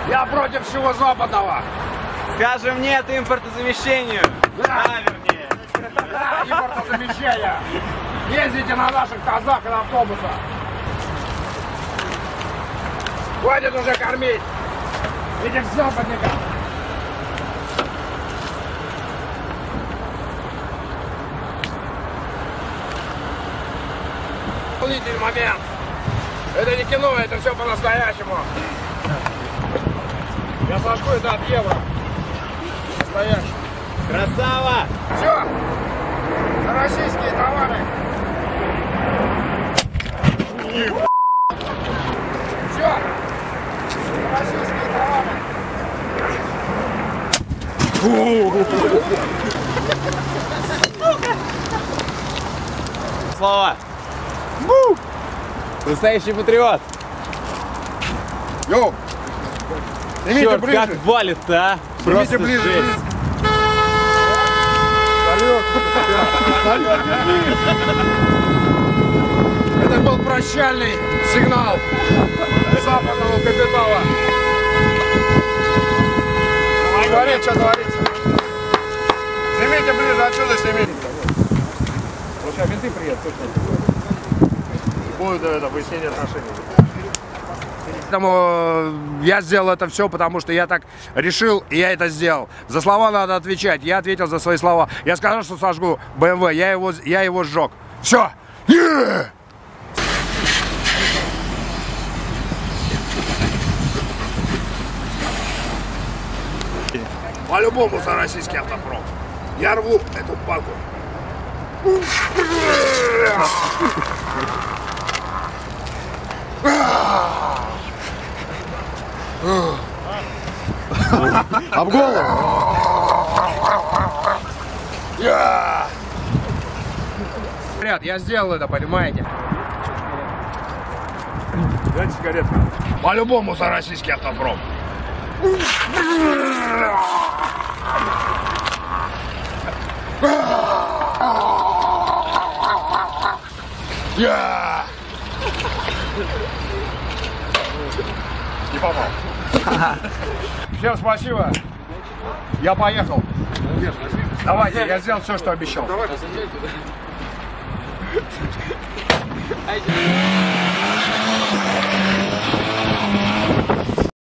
Я против всего западного. Скажем нет импортозамещению. Да. Вернее. Да, импортозамещение. Ездите на наших казах и на автобусах. Хватит уже кормить этих западников. Волнительный момент. Это не кино, это все по-настоящему. Я сожгу это от евро. Настоящий. Красава! Все. За российские товары. Все. За российские товары. Слова! Настоящий патриот! Йоу! Снимите Черт, ближе. как валит-то, а! Снимите ближе. жесть. Салют. Это был прощальный сигнал западного капитала. Смотри, что творится. Снимите ближе, отсюда снимите. Вот сейчас менты приедут, будет это выяснение отношений. Поэтому я сделал это все, потому что я так решил, и я это сделал. За слова надо отвечать. Я ответил за свои слова. Я сказал, что сожгу BMW, я его сжег. Все. По-любому за российский автопром. Я рву эту палку. Об голову. Ребят, я сделал это, понимаете? Дайте сигаретку. По-любому за российский автопром. Не попал. Всем спасибо. Я поехал. Давайте, я сделал все, что обещал.